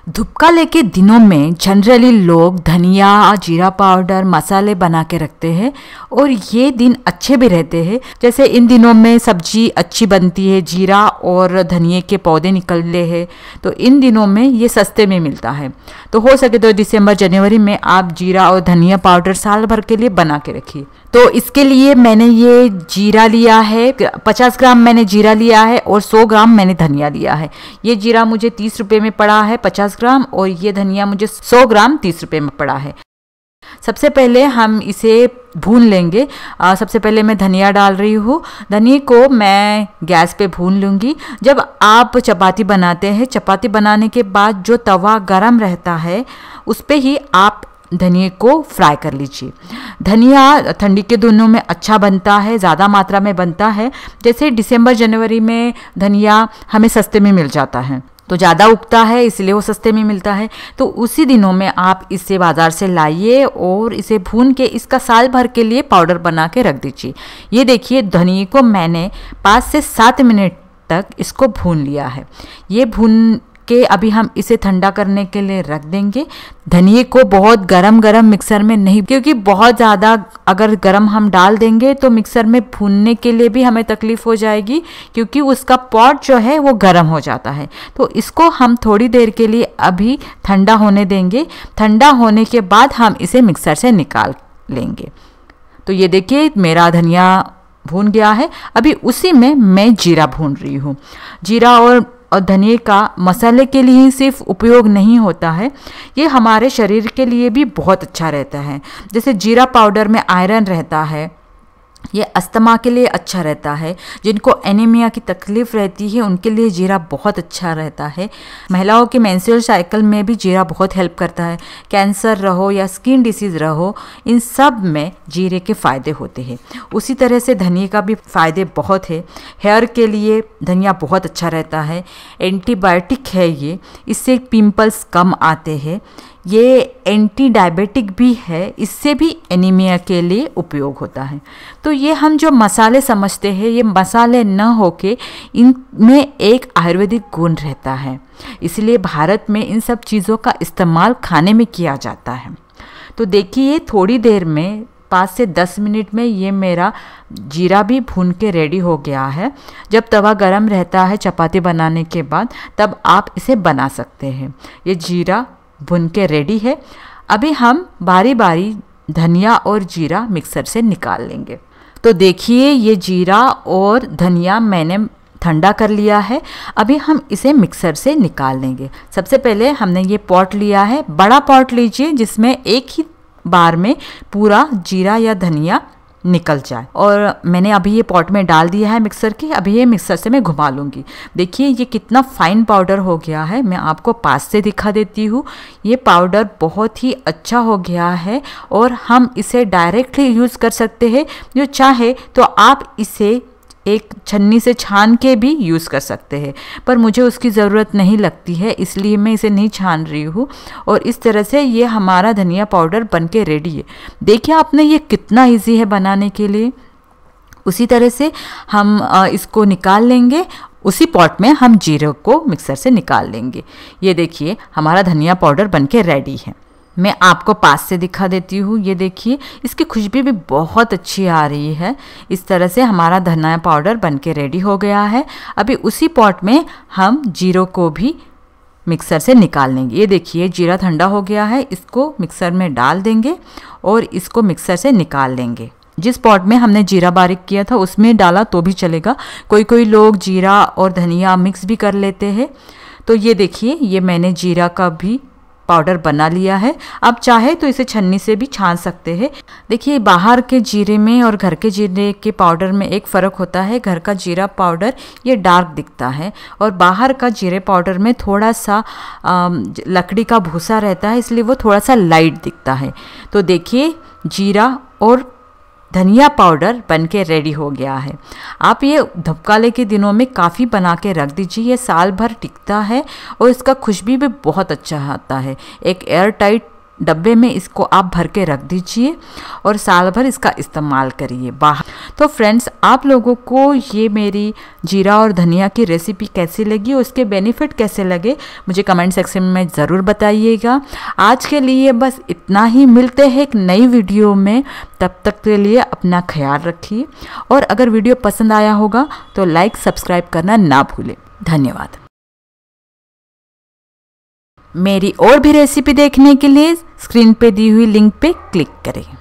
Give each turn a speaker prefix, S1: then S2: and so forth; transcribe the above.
S1: धुपकाले के दिनों में जनरली लोग धनिया, जीरा पाउडर, मसाले बना के रखते हैं और ये दिन अच्छे भी रहते हैं। जैसे इन दिनों में सब्जी अच्छी बनती है, जीरा और धनिए के पौधे निकले हैं, तो इन दिनों में ये सस्ते में मिलता है। तो हो सके तो दिसंबर जनवरी में आप जीरा और धनिया पाउडर साल भर के लिए बना के रखिए। तो इसके लिए मैंने ये जीरा लिया है, 50 ग्राम मैंने जीरा लिया है और 100 ग्राम मैंने धनिया लिया है। ये जीरा मुझे 30 रुपये में पड़ा है 50 ग्राम, और ये धनिया मुझे 100 ग्राम 30 रुपये में पड़ा है। सबसे पहले हम इसे भून लेंगे। सबसे पहले मैं धनिया डाल रही हूँ। धनिया को मैं गैस पे भून लूँगी। जब आप चपाती बनाते हैं, चपाती बनाने के बाद जो तवा गरम रहता है उस पे ही आप धनिया को फ्राई कर लीजिए। धनिया ठंडी के दिनों में अच्छा बनता है, ज़्यादा मात्रा में बनता है। जैसे दिसंबर जनवरी में धनिया हमें सस्ते में मिल जाता है, तो ज़्यादा उगता है इसलिए वो सस्ते में मिलता है। तो उसी दिनों में आप इसे बाज़ार से लाइए और इसे भून के इसका साल भर के लिए पाउडर बना के रख दीजिए। ये देखिए धनिया को मैंने 5 से 7 मिनट तक इसको भून लिया है। ये भून के अभी हम इसे ठंडा करने के लिए रख देंगे। धनिए को बहुत गरम मिक्सर में नहीं, क्योंकि बहुत ज़्यादा अगर गरम हम डाल देंगे तो मिक्सर में भूनने के लिए भी हमें तकलीफ हो जाएगी, क्योंकि उसका पॉट जो है वो गरम हो जाता है। तो इसको हम थोड़ी देर के लिए अभी ठंडा होने देंगे। ठंडा होने के बाद हम इसे मिक्सर से निकाल लेंगे। तो ये देखिए मेरा धनिया भून गया है। अभी उसी में मैं जीरा भून रही हूँ। जीरा और धनिया का मसाले के लिए ही सिर्फ उपयोग नहीं होता है, ये हमारे शरीर के लिए भी बहुत अच्छा रहता है। जैसे जीरा पाउडर में आयरन रहता है, ये अस्थमा के लिए अच्छा रहता है। जिनको एनीमिया की तकलीफ रहती है उनके लिए जीरा बहुत अच्छा रहता है। महिलाओं के मेंस्ट्रुअल साइकिल में भी जीरा बहुत हेल्प करता है। कैंसर रहो या स्किन डिसीज़ रहो, इन सब में जीरे के फ़ायदे होते हैं। उसी तरह से धनिया का भी फ़ायदे बहुत है। हेयर के लिए धनिया बहुत अच्छा रहता है, एंटीबायोटिक है ये, इससे पिंपल्स कम आते हैं। ये एंटी डायबिटिक भी है, इससे भी एनीमिया के लिए उपयोग होता है। तो ये हम जो मसाले समझते हैं, ये मसाले न होके इनमें एक आयुर्वेदिक गुण रहता है, इसलिए भारत में इन सब चीज़ों का इस्तेमाल खाने में किया जाता है। तो देखिए थोड़ी देर में 5 से 10 मिनट में ये मेरा जीरा भी भून के रेडी हो गया है। जब तवा गरम रहता है चपाती बनाने के बाद, तब आप इसे बना सकते हैं। ये जीरा भुन के रेडी है। अभी हम बारी बारी धनिया और जीरा मिक्सर से निकाल लेंगे। तो देखिए ये जीरा और धनिया मैंने ठंडा कर लिया है। अभी हम इसे मिक्सर से निकाल लेंगे। सबसे पहले हमने ये पॉट लिया है, बड़ा पॉट लीजिए जिसमें एक ही बार में पूरा जीरा या धनिया निकल जाए। और मैंने अभी ये पॉट में डाल दिया है मिक्सर के। अभी ये मिक्सर से मैं घुमा लूँगी। देखिए ये कितना फाइन पाउडर हो गया है। मैं आपको पास से दिखा देती हूँ। ये पाउडर बहुत ही अच्छा हो गया है और हम इसे डायरेक्टली यूज़ कर सकते हैं। जो चाहे तो आप इसे एक छन्नी से छान के भी यूज़ कर सकते हैं, पर मुझे उसकी ज़रूरत नहीं लगती है, इसलिए मैं इसे नहीं छान रही हूँ। और इस तरह से ये हमारा धनिया पाउडर बनके रेडी है। देखिए आपने, ये कितना इजी है बनाने के लिए। उसी तरह से हम इसको निकाल लेंगे। उसी पॉट में हम जीरे को मिक्सर से निकाल लेंगे। ये देखिए हमारा धनिया पाउडर बनके रेडी है। मैं आपको पास से दिखा देती हूँ। ये देखिए इसकी खुशबू भी बहुत अच्छी आ रही है। इस तरह से हमारा धनिया पाउडर बनके रेडी हो गया है। अभी उसी पॉट में हम जीरो को भी मिक्सर से निकाल लेंगे। ये देखिए जीरा ठंडा हो गया है, इसको मिक्सर में डाल देंगे और इसको मिक्सर से निकाल लेंगे। जिस पॉट में हमने जीरा बारीक किया था उसमें डाला तो भी चलेगा। कोई लोग जीरा और धनिया मिक्स भी कर लेते हैं। तो ये देखिए ये मैंने जीरा का भी पाउडर बना लिया है। आप चाहे तो इसे छन्नी से भी छान सकते हैं। देखिए बाहर के जीरे में और घर के जीरे के पाउडर में एक फ़र्क होता है। घर का जीरा पाउडर ये डार्क दिखता है और बाहर का जीरे पाउडर में थोड़ा सा लकड़ी का भूसा रहता है, इसलिए वो थोड़ा सा लाइट दिखता है। तो देखिए जीरा और धनिया पाउडर बनके रेडी हो गया है। आप ये धुपकाले के दिनों में काफ़ी बना के रख दीजिए, ये साल भर टिकता है और इसका खुशबू भी बहुत अच्छा आता है। एक एयर टाइट डब्बे में इसको आप भर के रख दीजिए और साल भर इसका इस्तेमाल करिए बाहर। तो फ्रेंड्स, आप लोगों को ये मेरी जीरा और धनिया की रेसिपी कैसी लगी और उसके बेनिफिट कैसे लगे मुझे कमेंट सेक्शन में ज़रूर बताइएगा। आज के लिए बस इतना ही, मिलते हैं एक नई वीडियो में। तब तक के लिए अपना ख्याल रखिए और अगर वीडियो पसंद आया होगा तो लाइक सब्सक्राइब करना ना भूलें। धन्यवाद। मेरी और भी रेसिपी देखने के लिए स्क्रीन पे दी हुई लिंक पे क्लिक करें।